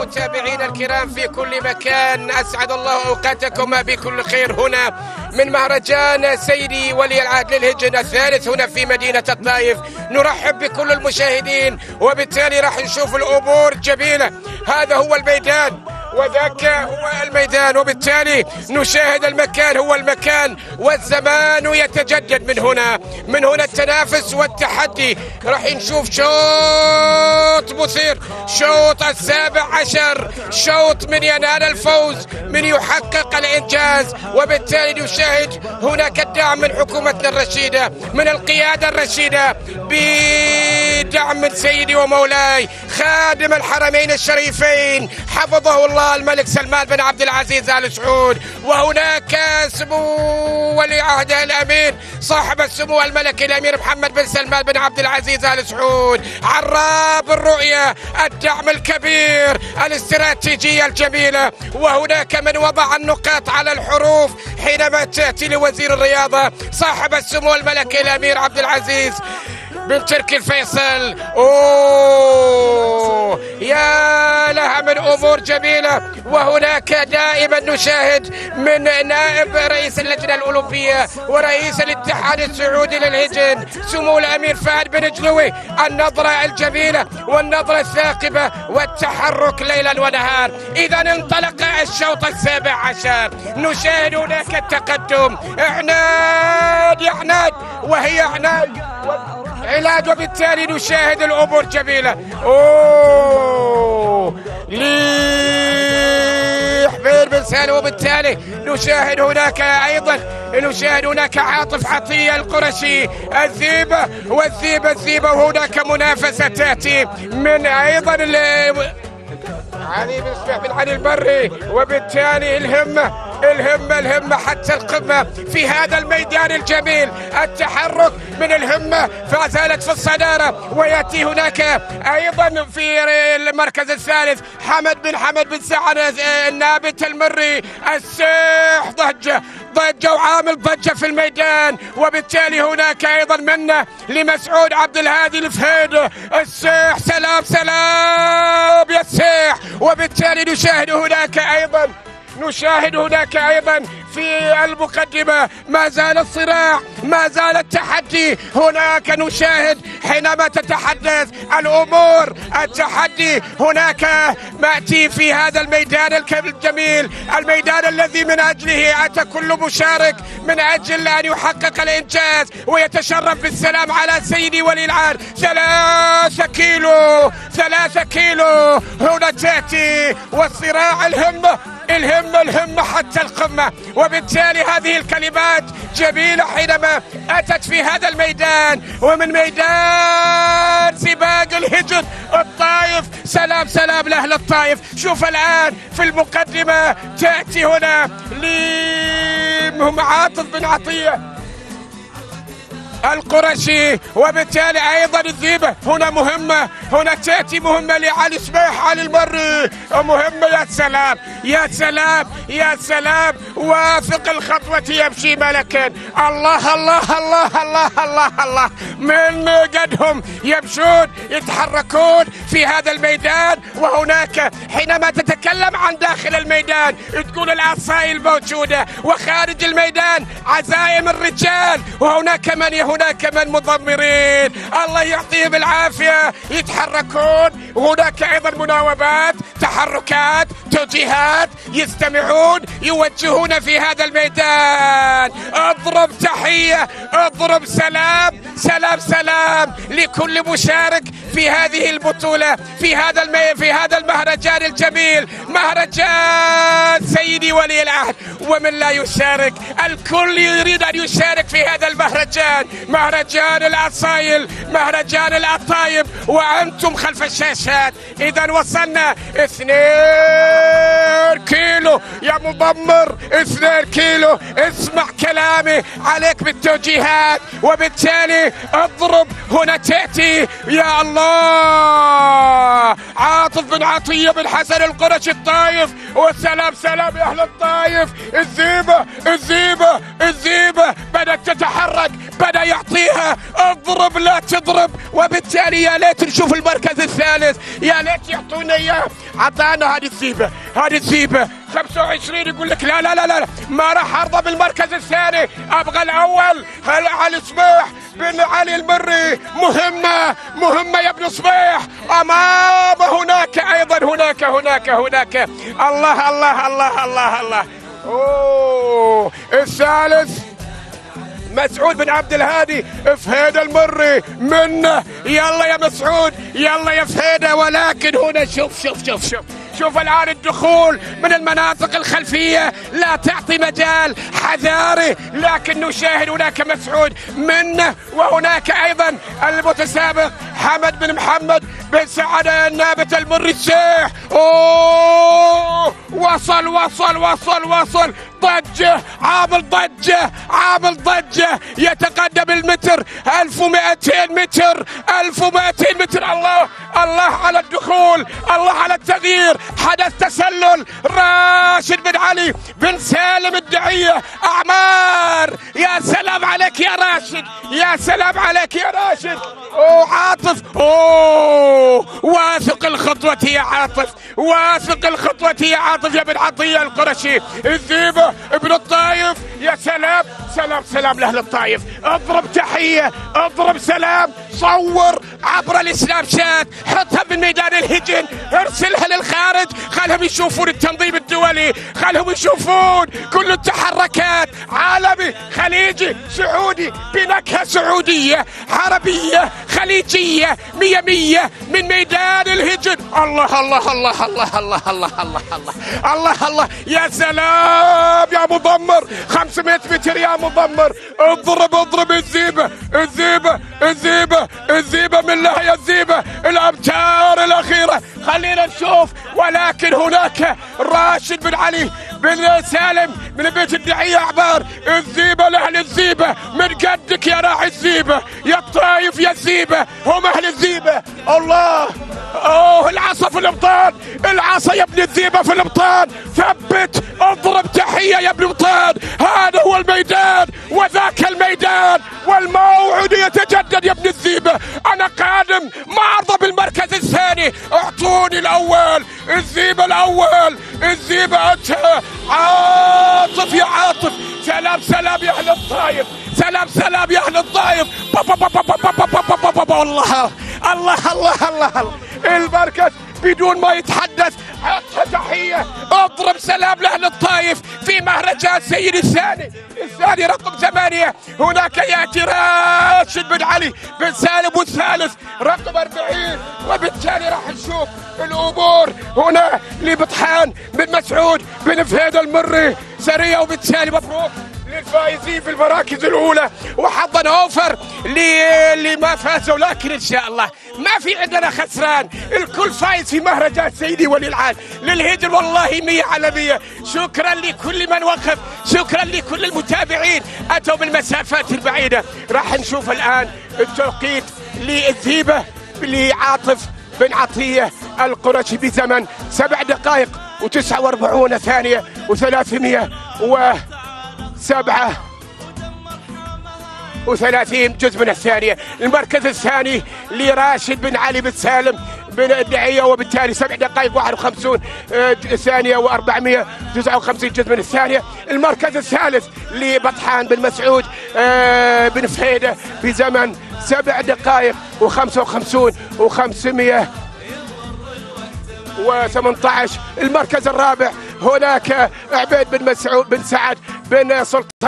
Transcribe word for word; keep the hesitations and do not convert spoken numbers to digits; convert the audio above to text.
متابعينا الكرام في كل مكان، أسعد الله أوقاتكم بكل خير هنا من مهرجان سيدي ولي العهد للهجن الثالث هنا في مدينة الطائف. نرحب بكل المشاهدين، وبالتالي راح نشوف الأمور جميلة. هذا هو الميدان وذاك هو الميدان، وبالتالي نشاهد المكان هو المكان والزمان يتجدد من هنا من هنا التنافس والتحدي. راح نشوف شوط مثير، شوط السابع عشر، شوط من ينال الفوز، من يحقق الإنجاز، وبالتالي نشاهد هناك الدعم من حكومتنا الرشيدة، من القيادة الرشيدة، بدعم من سيدي ومولاي خادم الحرمين الشريفين حفظه الله الملك سلمان بن عبد العزيز آل سعود، وهناك سمو ولي عهده الأمين صاحب السمو الملكي الأمير محمد بن سلمان بن عبد العزيز آل سعود، عراب الرؤية، الدعم الكبير، الاستراتيجية الجميلة. وهناك من وضع النقاط على الحروف حينما تأتي لوزير الرياضة صاحب السمو الملكي الأمير عبد العزيز بن تركي الفيصل. أوه يا لها من أمور جميلة. وهناك دائما نشاهد من نائب رئيس اللجنة الأولمبية ورئيس الاتحاد السعودي للهجن سمو الأمير فهد بن جلوي النظرة الجميلة والنظرة الثاقبة والتحرك ليلا ونهار. إذا انطلق الشوط السابع عشر، نشاهد هناك التقدم، عناد يا عناد، وهي عناد علاج، وبالتالي نشاهد الأمور جميلة. أوه لي حبير بن سالم، وبالتالي نشاهد هناك أيضا نشاهد هناك عاطف عطية القرشي الذيبة والذيبة الذيبة، وهناك منافسة تأتي من أيضا علي بن سفيح بن علي البري، وبالتالي الهمة الهمة الهمة حتى القمة في هذا الميدان الجميل. التحرك من الهمة فزالت في الصدارة، ويأتي هناك أيضا في المركز الثالث حمد بن حمد بن سعد النابت المري. السيح ضجة ضجة وعامل ضجة في الميدان، وبالتالي هناك أيضا منة لمسعود عبد الهادي الفهيد. السيح سلام سلام يا السيح، وبالتالي نشاهد هناك أيضا نشاهد هناك أيضا في المقدمة ما زال الصراع، ما زال التحدي. هناك نشاهد حينما تتحدث الأمور التحدي، هناك مأتي في هذا الميدان الجميل، الميدان الذي من أجله أتى كل مشارك من أجل أن يحقق الإنجاز ويتشرف بالسلام على سيدي ولي العهد. ثلاثة كيلو ثلاثة كيلو هنا تأتي، والصراع الهمة الهمة الهمة حتى القمة. وبالتالي هذه الكلمات جميلة حينما أتت في هذا الميدان، ومن ميدان سباق الهجن الطائف. سلام سلام لأهل الطائف. شوف الآن في المقدمة تأتي هنا لهم عاطف بن عطية القرشي، وبالتالي أيضا الذيبة هنا مهمة. هنا تأتي مهمة لعلي سميح علي المري، مهمة. يا سلام يا سلام يا سلام، وافق الخطوة يمشي ملكا. الله الله الله الله الله الله، من قدهم يمشون يتحركون في هذا الميدان. وهناك حينما تتكلم عن داخل الميدان تقول العصائل موجودة، وخارج الميدان عزائم الرجال، وهناك من هناك من مضمرين الله يعطيهم العافية يتحركون. هناك أيضا مناوبات، تحركات، توجيهات، يستمعون يوجهون في هذا الميدان. اضرب تحية، اضرب سلام سلام سلام لكل مشارك في هذه البطولة، في هذا المي... في هذا المهرجان الجميل، مهرجان سيدي ولي العهد. ومن لا يشارك، الكل يريد أن يشارك في هذا المهرجان، مهرجان الأصايل، مهرجان الأطايب، وأنتم خلف الشاشات. إذا وصلنا اثنين كيلو يا مضمر، اثنين كيلو. اسمع كلامي، عليك بالتوجيهات، وبالتالي اضرب. هنا تأتي يا الله الله عاطف بن عطية بن حسن القرشي الطايف. والسلام سلام يا أهل الطايف. الذيبة الذيبة الذيبة بدأت تتحرك، بدأ يعطيها اضرب لا تضرب، وبالتالي يا ليت نشوف المركز الثالث، يا ليت يعطونا اياه. عطانا هذه الذيبة، هذه الذيبة خمسة وعشرين يقول لك لا لا لا لا ما راح ارضى بالمركز الثاني، ابغى الاول. هل علي صبيح بن علي المري، مهمة مهمة يا ابن صبيح. امام هناك ايضا هناك هناك هناك الله الله الله الله الله. اوه الثالث مسعود بن عبد الهادي فهيدة المري منه. يلا يا مسعود يلا يا فهيدة. ولكن هنا شوف شوف شوف شوف شوف الآن الدخول من المناطق الخلفية لا تعطي مجال حذاري، لكن نشاهد هناك مسعود منه، وهناك أيضا المتسابق حمد بن محمد بن سعد النابت المري السيح. أوه وصل وصل وصل وصل ضجة، عامل ضجة عامل ضجة، يتقدم المتر ألف ومئتين متر ألف ومئتين متر. الله الله على الدخول، الله على التغيير. حدث تسلل. راشد بن علي بن سالم الدعية أعمار. يا سلام عليك يا راشد، يا سلام عليك يا راشد. أوه عاطف، أوه واثق الخطوة يا عاطف، واثق الخطوة يا عاطف يا بن عطية القرشي. الذيبة ابن الطايف. يا سلام سلام سلام لأهل الطايف. اضرب تحية، اضرب سلام، صور عبر الاسلام شات، حطها بالميدان الهجن، ارسلها للخارج، خلهم يشوفون التنظيم الدولي، خلهم يشوفون كل التحركات. عالمي خليجي سعودي بنكهة سعودية عربية خليجية مية مية من ميدان الهجن. الله الله الله الله الله الله الله الله الله الله. يا سلام يا مضمر، خمسمائة متر يا مضمر. اضرب اضرب الذيبة الذيبة الذيبة الذيبة من لها يا الذيبة. الامتار الاخيرة خلينا نشوف. ولكن هناك راشد بن علي بن سالم من بيت الدعية اعبار. الذيبة لاهل الذيبة، من قدك يا راعي الذيبة، يا الطايف يا الذيبة، هم اهل الذيبة. الله اوه العصا في الابطان، العصا يا ابن الذيبة في الابطان. ثبت اضرب تحية يا ابن ابطان. هذا هو الميدان وذاك الميدان، والموعد يتجدد يا ابن الذيبة. انا قادم ما ارضى بالمركز الثاني، اعطوني الاول. الذيبة الاول، الذيبة انت. عاطف يا عاطف. سلام سلام يا اهل الطايف، سلام سلام يا اهل الطايف. الله الله الله الله. المركز بدون ما يتحدث حطها تحية، اضرب سلام لأهل الطايف في مهرجان سيد الثاني. الثاني رقم ثمانية. هناك يأتي راشد بن علي بن سالم، والثالث رقم أربعين. وبالتالي راح نشوف الأمور هنا لبطحان بن مسعود بن فهيدة المري سرية. وبالتالي مبروك للفائزين في المراكز الأولى، وحظا أوفر اللي ما فازوا. لكن إن شاء الله ما في عندنا خسران، الكل فايز في مهرجان سيدي ولي العهد للهجن. والله مية على مية. شكرا لكل من وقف، شكرا لكل المتابعين أتوا من المسافات البعيدة. راح نشوف الآن التوقيت للذيبة لعاطف بن عطية القرشي بزمن سبع دقائق وتسعة واربعون ثانية وثلاثمائة وسبعة وثلاثين جزء من الثانية. المركز الثاني لراشد بن علي بن سالم بن الدعية، وبالتالي سبع دقائق واحد وخمسون ثانية وأربعمائة وتسعة وخمسين جزء من الثانية. المركز الثالث لبطحان بن مسعود بن فهيدة بزمن سبع دقائق وخمسة وخمسون وخمسمائة وثمانية عشر. المركز الرابع هناك عبيد بن مسعود بن سعد بن سلطان